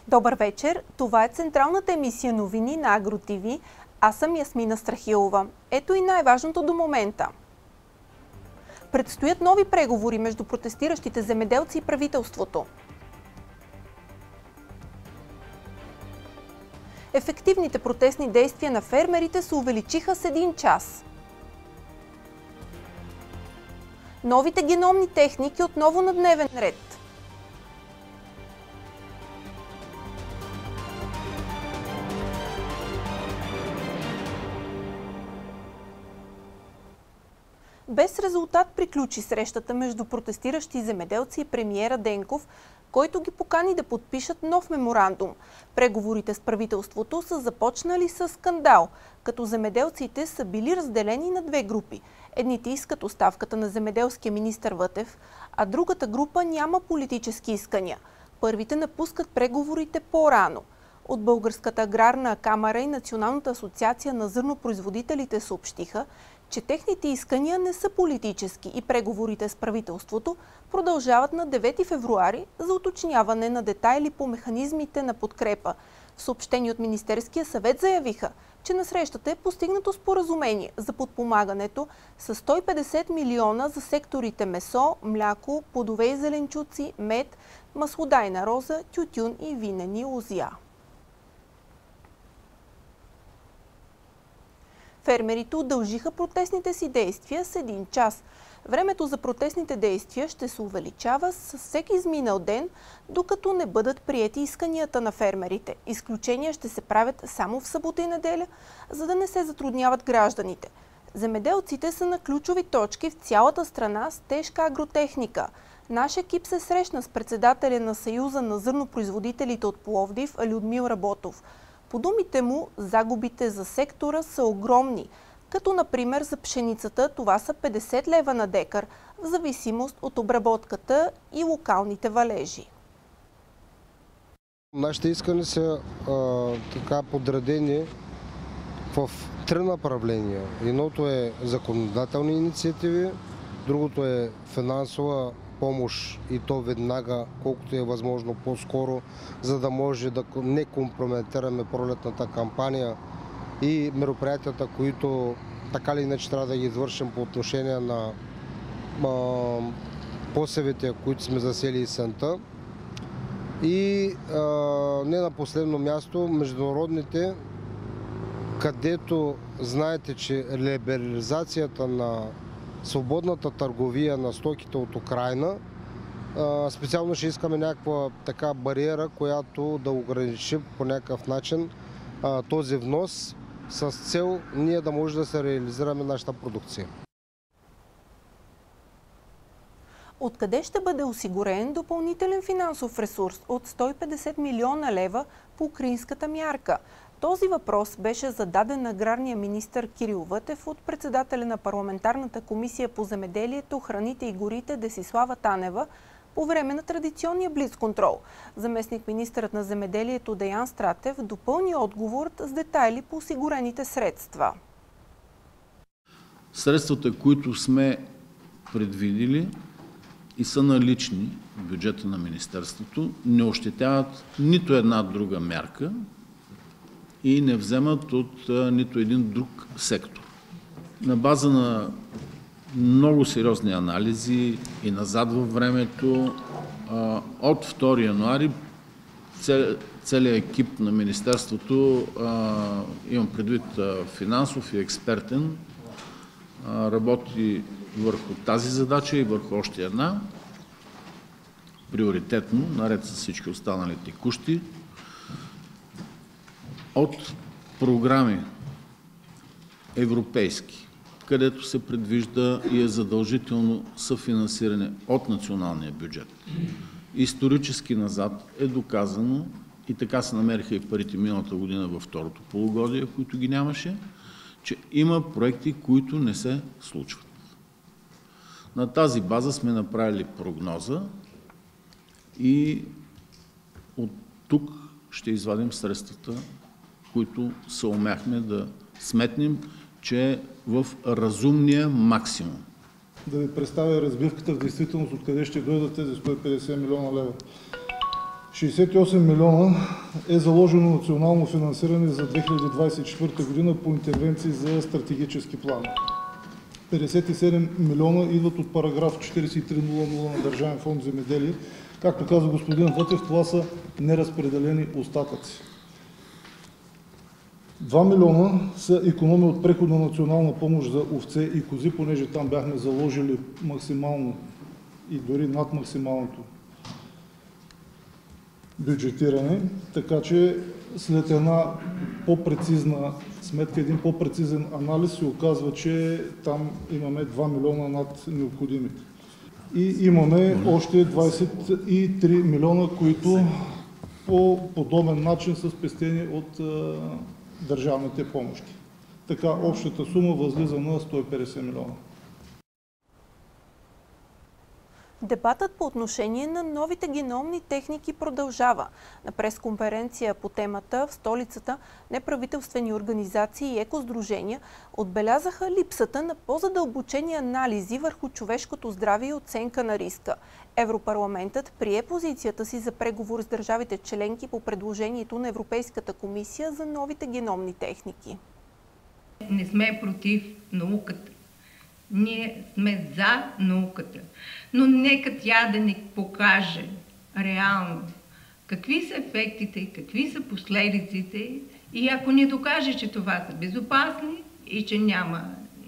Добър вечер! Това е централната емисия новини на Агро ТВ. Аз съм Ясмина Страхилова. Ето и най-важното до момента. Предстоят нови преговори между протестиращите земеделци и правителството. Ефективните протестни действия на фермерите се увеличиха с 1 час. Новите геномни техники отново на дневен ред. Без резултат приключи срещата между протестиращи земеделци и премиера Денков, който ги покани да подпишат нов меморандум. Преговорите с правителството са започнали с скандал, като земеделците са били разделени на 2 групи. Едните искат оставката на земеделския министър Вътев, а другата група няма политически искания. Първите напускат преговорите по-рано. От Българската аграрна камара и Националната асоциация на зърнопроизводителите съобщиха, че техните искания не са политически и преговорите с правителството продължават на 9 февруари за уточняване на детайли по механизмите на подкрепа. В съобщение от Министерския съвет заявиха, че на срещата е постигнато споразумение за подпомагането с 150 милиона за секторите месо, мляко, плодове и зеленчуци, мед, маслодайна роза, тютюн и винени лозя. Фермерите удължиха протестните си действия с 1 час. Времето за протестните действия ще се увеличава с всеки изминал ден, докато не бъдат приети исканията на фермерите. Изключения ще се правят само в събота и неделя, за да не се затрудняват гражданите. Земеделците са на ключови точки в цялата страна с тежка агротехника. Наш екип се срещна с председателя на Съюза на зърнопроизводителите от Пловдив Людмил Работов. По думите му, загубите за сектора са огромни, като например за пшеницата това са 50 лева на декар, в зависимост от обработката и локалните валежи. Нашите искания са така подредени в 3 направления. Едното е законодателни инициативи, другото е финансова помощ и то веднага, колкото е възможно по-скоро, за да може да не компрометираме пролетната кампания и мероприятията, които така или иначе трябва да ги извършим по отношение на посевите, които сме засели есента. И не на последно място, международните, където знаете, че либерализацията на свободната търговия на стоките от Украйна, специално ще искаме някаква така бариера, която да ограничи по някакъв начин този внос с цел ние да може да се реализираме нашата продукция. Откъде ще бъде осигурен допълнителен финансов ресурс от 150 милиона лева по украинската мярка? Този въпрос беше зададен на аграрния министър Кирил Вътев от председателя на парламентарната комисия по земеделието, храните и горите Десислава Танева по време на традиционния блицконтрол. Заместник министърът на земеделието Деян Стратев допълни отговор с детайли по осигурените средства. Средствата, които сме предвидили и са налични в бюджета на министерството, не ощетяват нито една друга мярка и не вземат от нито един друг сектор. На база на много сериозни анализи и назад във времето, от 2 януари целият екип на министерството, имам предвид финансов и експертен, работи върху тази задача и върху още една, приоритетно, наред с всички останали текущи, от програми европейски, където се предвижда и е задължително съфинансиране от националния бюджет. Исторически назад е доказано, и така се намериха и парите миналата година във второто полугодие, които ги нямаше, че има проекти, които не се случват. На тази база сме направили прогноза и от тук ще извадим средствата, които се умяхме да сметнем, че е в разумния максимум. Да ви представя разбивката в действителност, откъде ще дойдат тези 150 милиона лева. 68 милиона е заложено национално финансиране за 2024 година по интервенции за стратегически план. 57 милиона идват от параграф 4300 на Държавен фонд земеделие. Както каза господин Вътев, това са неразпределени остатъци. 2 милиона са икономия от преходна национална помощ за овце и кози, понеже там бяхме заложили максимално и дори над максималното бюджетиране, така че след една по-прецизна сметка, един по-прецизен анализ се оказва, че там имаме 2 милиона над необходимите. И имаме още 23 милиона, които по подобен начин са спестени от държавните помощи. Така общата сума възлиза на 150 милиона. Дебатът по отношение на новите геномни техники продължава. На пресконференция по темата в столицата неправителствени организации и екосдружения отбелязаха липсата на по-задълбочени анализи върху човешкото здраве и оценка на риска. Европарламентът прие позицията си за преговор с държавите членки по предложението на Европейската комисия за новите геномни техники. Не сме против науката. Ние сме за науката, но нека тя да ни покаже реално какви са ефектите и какви са последиците и ако ни докаже, че това са безопасни и че няма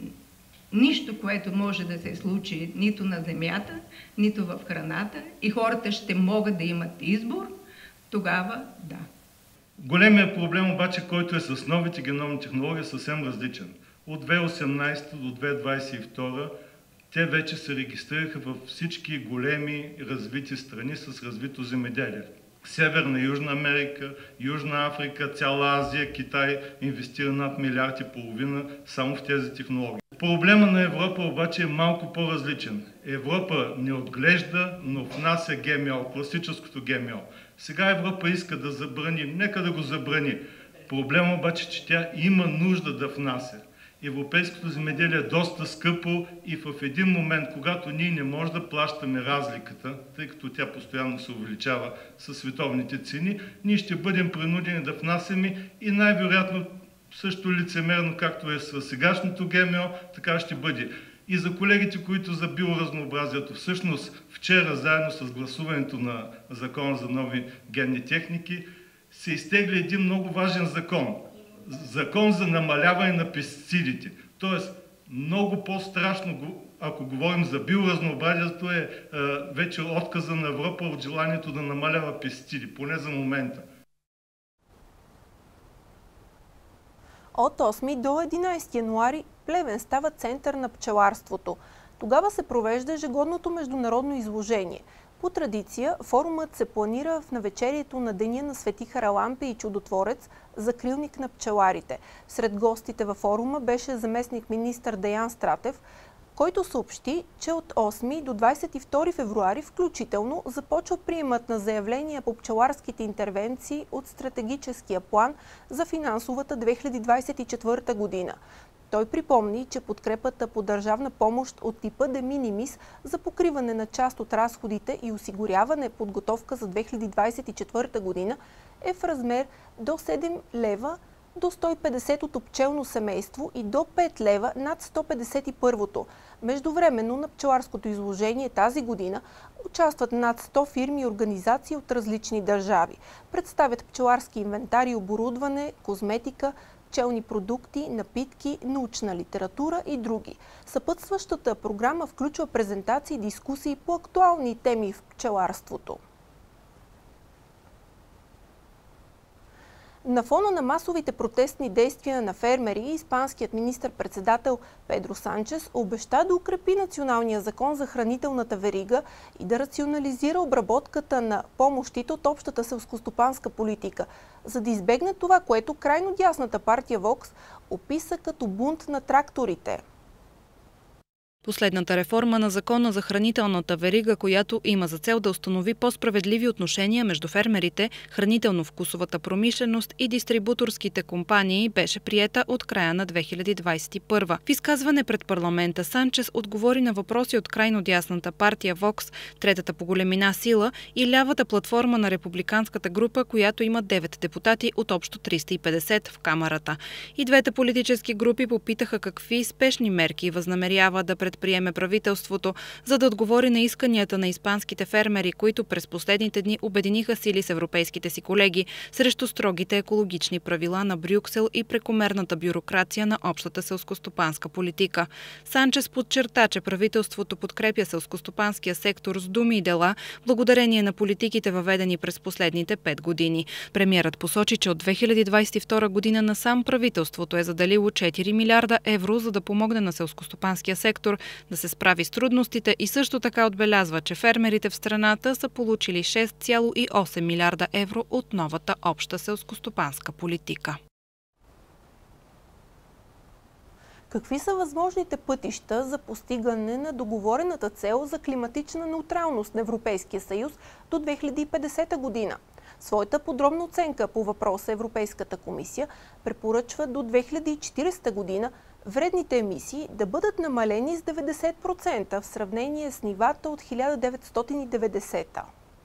нищо, което може да се случи нито на земята, нито в храната и хората ще могат да имат избор, тогава да. Големият проблем обаче, който е с новите геномни технологии, е съвсем различен. От 2018 до 2022 те вече се регистрираха във всички големи развити страни с развито земеделие. Северна и Южна Америка, Южна Африка, цяла Азия, Китай инвестира над 1,5 милиарда само в тези технологии. Проблема на Европа обаче е малко по-различен. Европа не отглежда, но внася ГМО, класическото ГМО. Сега Европа иска да забрани, нека да го забрани. Проблема обаче, че тя има нужда да внася. Европейското земеделие е доста скъпо и в един момент, когато ние не можем да плащаме разликата, тъй като тя постоянно се увеличава със световните цени, ние ще бъдем принудени да внасяме и най-вероятно също лицемерно, както е с сегашното ГМО, така ще бъде. И за колегите, които за биоразнообразието, всъщност вчера заедно с гласуването на Закона за нови генни техники се изтегли един много важен закон. Закон за намаляване на пестицидите. Тоест, много по-страшно, ако говорим за биоразнообразието, е вече отказа на Европа от желанието да намалява пестициди, поне за момента. От 8 до 11 януари Плевен става център на пчеларството. Тогава се провежда ежегодното международно изложение. По традиция, форумът се планира в навечерието на Деня на Свети Харалампи и Чудотворец, закрилник на пчеларите. Сред гостите във форума беше заместник-министър Деян Стратев, който съобщи, че от 8 до 22 февруари включително започва приемът на заявления по пчеларските интервенции от стратегическия план за финансовата 2024 година. Той припомни, че подкрепата по държавна помощ от типа de minimis за покриване на част от разходите и осигуряване подготовка за 2024 година е в размер до 7 лева до 150-то пчелно семейство и до 5 лева над 151-то. Междувременно на пчеларското изложение тази година участват над 100 фирми и организации от различни държави. Представят пчеларски инвентар и оборудване, козметика, пчелни продукти, напитки, научна литература и други. Съпътстващата програма включва презентации и дискусии по актуални теми в пчеларството. На фона на масовите протестни действия на фермери, испанският министър-председател Педро Санчес обеща да укрепи националния закон за хранителната верига и да рационализира обработката на помощите от общата селскостопанска политика, за да избегне това, което крайно дясната партия Вокс описа като бунт на тракторите. Последната реформа на Закона за хранителната верига, която има за цел да установи по-справедливи отношения между фермерите, хранително-вкусовата промишленост и дистрибуторските компании, беше приета от края на 2021. В изказване пред парламента Санчес отговори на въпроси от крайно дясната партия ВОКС, третата по големина сила, и лявата платформа на републиканската група, която има 9 депутати от общо 350 в Камарата. И двете политически групи попитаха какви спешни мерки възнамерява да предприеме правителството, за да отговори на исканията на испанските фермери, които през последните дни обединиха сили с европейските си колеги срещу строгите екологични правила на Брюксел и прекомерната бюрокрация на общата селскостопанска политика. Санчес подчерта, че правителството подкрепя селскостопанския сектор с думи и дела, благодарение на политиките, въведени през последните 5 години. Премиерът посочи, че от 2022 година насам правителството е заделило 4 милиарда евро, за да помогне на селскостопанския сектор да се справи с трудностите, и също така отбелязва, че фермерите в страната са получили 6,8 милиарда евро от новата обща селскостопанска политика. Какви са възможните пътища за постигане на договорената цел за климатична неутралност на Европейския съюз до 2050 година? Своята подробна оценка по въпроса Европейската комисия препоръчва до 2040 година вредните емисии да бъдат намалени с 90% в сравнение с нивата от 1990-та.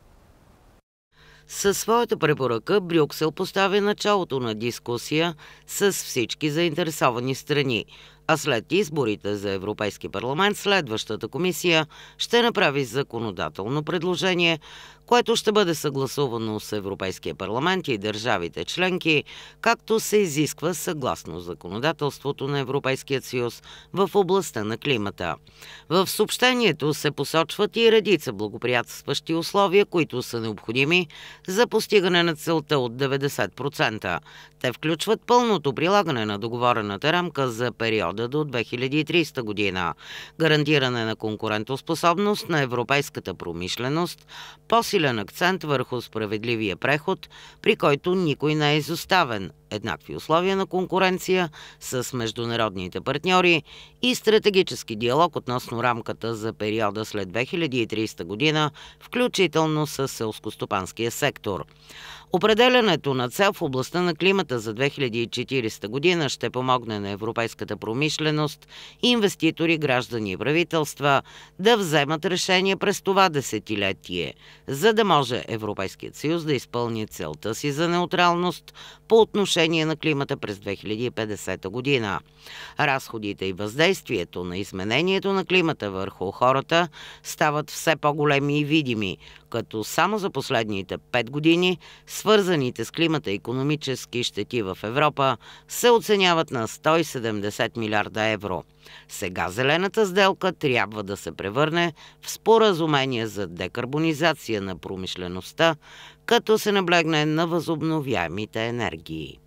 Със своята препоръка Брюксел поставя началото на дискусия с всички заинтересовани страни, а след изборите за Европейски парламент следващата комисия ще направи законодателно предложение, което ще бъде съгласувано с Европейския парламент и държавите членки, както се изисква съгласно законодателството на Европейския съюз в областта на климата. В съобщението се посочват и редица благоприятстващи условия, които са необходими за постигане на целта от 90%. Те включват пълното прилагане на договорената рамка за периода до 2030 година, гарантиране на конкурентоспособност на европейската промишленост, по-силен акцент върху справедливия преход, при който никой не е изоставен, еднакви условия на конкуренция с международните партньори и стратегически диалог относно рамката за периода след 2030 година, включително с селскостопанския сектор. Определянето на цел в областта на климата за 2040 година ще помогне на европейската промишленост, инвеститори, граждани и правителства да вземат решения през това десетилетие, за да може Европейският съюз да изпълни целта си за неутралност по отношение на климата през 2050 година. Разходите и въздействието на изменението на климата върху хората стават все по-големи и видими, като само за последните 5 години свързаните с климата икономически щети в Европа се оценяват на 170 милиарда евро. Сега зелената сделка трябва да се превърне в споразумение за декарбонизация на промишлеността, като се наблегне на възобновяемите енергии.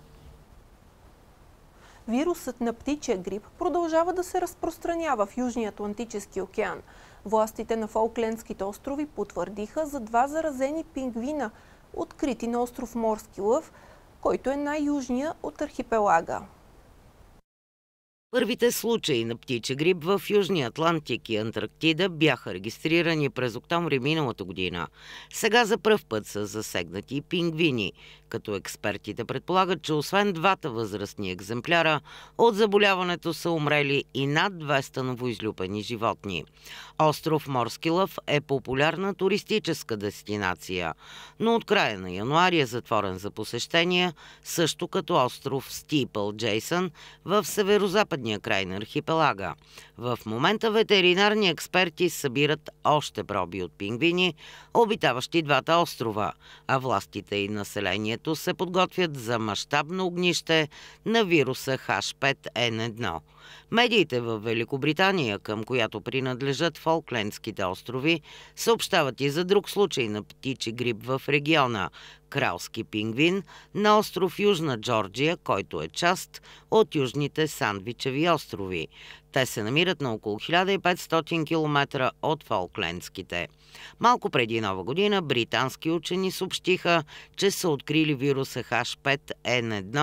Вирусът на птичия грип продължава да се разпространява в Южния Атлантически океан. Властите на Фолклендските острови потвърдиха за 2 заразени пингвина, открити на остров Морски лъв, който е най-южния от архипелага. Първите случаи на птичи грип в Южния Атлантик и Антарктида бяха регистрирани през октомври миналата година. Сега за пръв път са засегнати пингвини, като експертите предполагат, че освен 2 възрастни екземпляра, от заболяването са умрели и над 200 новоизлюпени животни. Остров Морски лъв е популярна туристическа дестинация, но от края на януари е затворен за посещения, също като остров Стипъл Джейсън в северозападния край на архипелага. В момента ветеринарни експерти събират още проби от пингвини, обитаващи 2 острова, а властите и населението се подготвят за мащабно огнище на вируса H5N1. Медиите в Великобритания, към която принадлежат Фолклендските острови, съобщават и за друг случай на птичи грип в региона – кралски пингвин на остров Южна Джорджия, който е част от Южните Сандвичеви острови. Те се намират на около 1500 км от Фолклендските. Малко преди Нова година британски учени съобщиха, че са открили вируса H5N1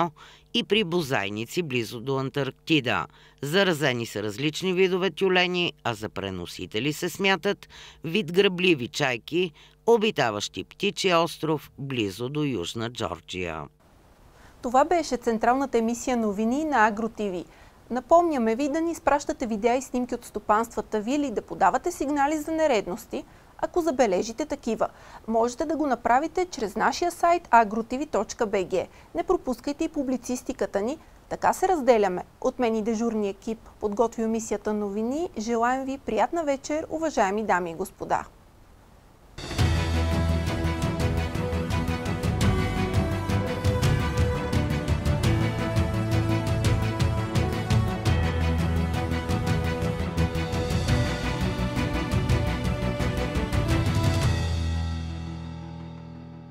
и при бозайници близо до Антарктида. Заразени са различни видове тюлени, а за преносители се смятат вид грабливи чайки, обитаващи птичия остров близо до Южна Джорджия. Това беше централната емисия новини на Агро ТВ. Напомняме ви да ни изпращате видеа и снимки от стопанствата ви или да подавате сигнали за нередности, ако забележите такива. Можете да го направите чрез нашия сайт agrotv.bg. Не пропускайте и публицистиката ни. Така се разделяме. От мен и дежурния екип, подготвил емисията новини. Желаем ви приятна вечер, уважаеми дами и господа.